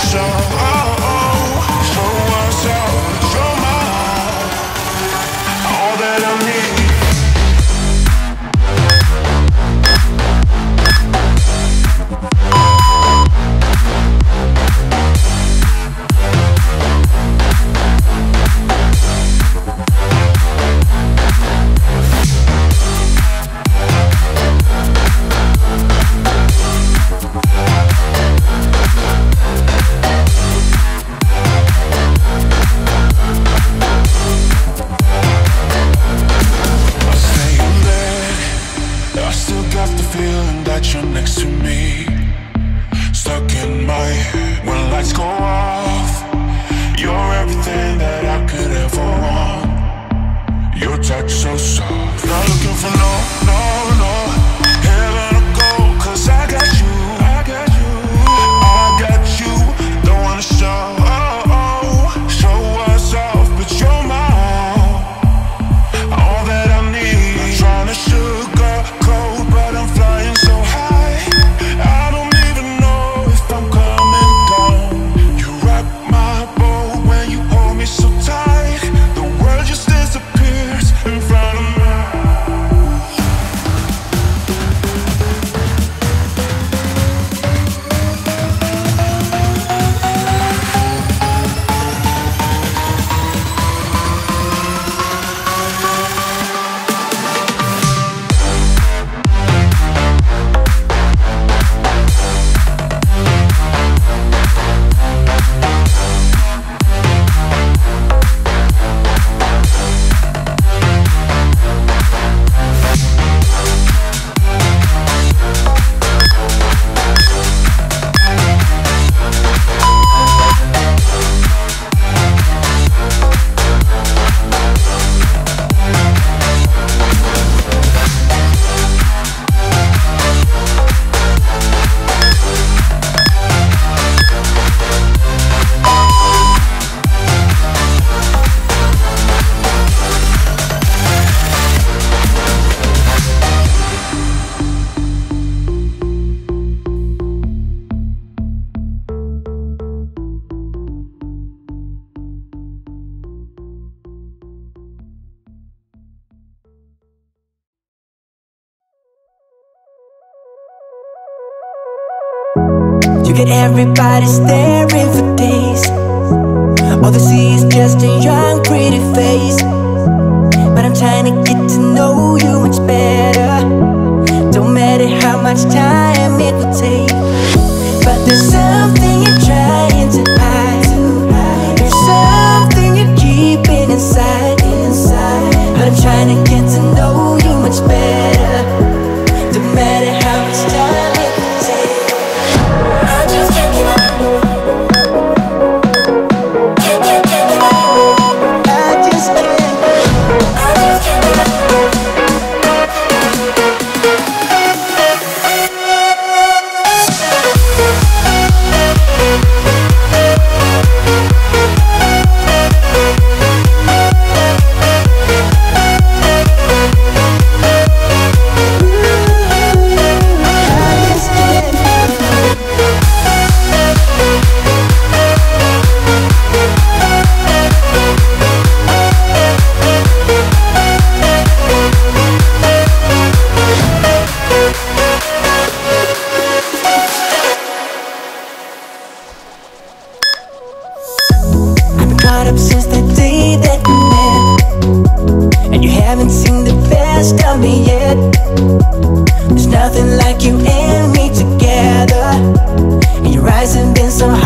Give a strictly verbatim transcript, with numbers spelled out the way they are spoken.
show, oh, oh, show us all, show my heart, all that I need. You get everybody staring for days. All they see is just a young pretty face. But I'm trying to get to know you much better. Don't matter how much time it will take, but there's something you're trying to hide. There's something you're keeping inside. But I'm trying to get to know you much better. Don't matter how much time it will take. I just can't give up. Can't, can't, can't give up. I just can't. I just can't give up. Since the day that we met, and you haven't seen the best of me yet. There's nothing like you and me together, and your eyes have been so